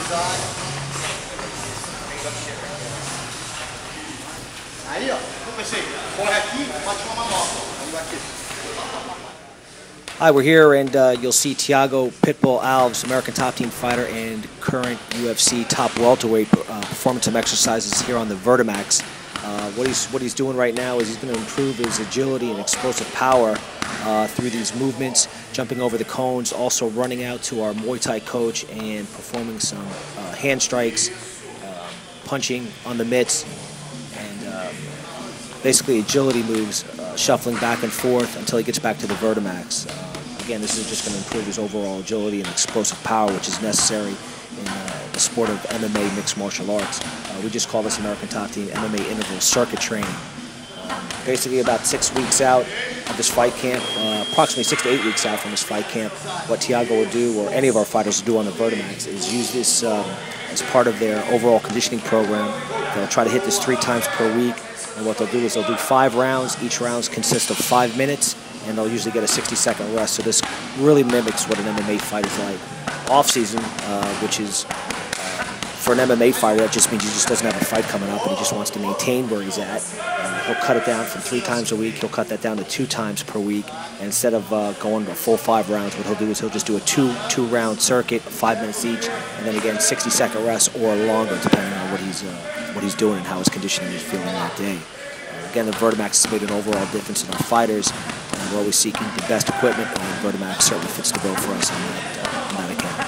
Aí, ó, comecei. Corre aqui, bate uma manobra. Aí vai aqui. Hi, we're here, and you'll see Thiago, Pitbull, Alves, American Top Team fighter and current UFC top welterweight performing some exercises here on the VertiMax. What he's doing right now is he's going to improve his agility and explosive power through these movements, jumping over the cones, also running out to our Muay Thai coach and performing some hand strikes, punching on the mitts, and basically agility moves, shuffling back and forth until he gets back to the VertiMax. Again, this is just going to improve his overall agility and explosive power, which is necessary in the sport of MMA, mixed martial arts. We just call this American Top Team MMA interval circuit training. Basically about 6 weeks out of this fight camp, approximately 6 to 8 weeks out from this fight camp, what Thiago will do, or any of our fighters will do on the VertiMax, is use this as part of their overall conditioning program. They'll try to hit this 3 times per week, and what they'll do is they'll do 5 rounds. Each round consists of 5 minutes, and they'll usually get a 60-second rest. So this really mimics what an MMA fight is like. Off-season, which is, for an MMA fighter, that just means he just doesn't have a fight coming up and he just wants to maintain where he's at. He'll cut it down from 3 times a week. He'll cut that down to 2 times per week. And instead of going to a full 5 rounds, what he'll do is he'll just do a two-round circuit, 5 minutes each, and then again 60-second rest or longer, depending on what he's doing and how his conditioning is feeling that day. Again, the VertiMax has made an overall difference in our fighters, and we're always seeking the best equipment, and VertiMax certainly fits the bill for us on that account.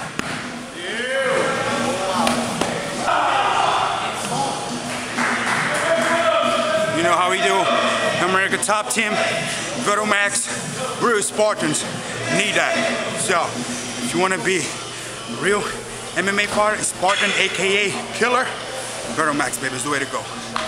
You know how we do, American Top Team, VertiMax, real Spartans need that. So, if you want to be a real MMA fighter, Spartan, aka killer, VertiMax, baby, is the way to go.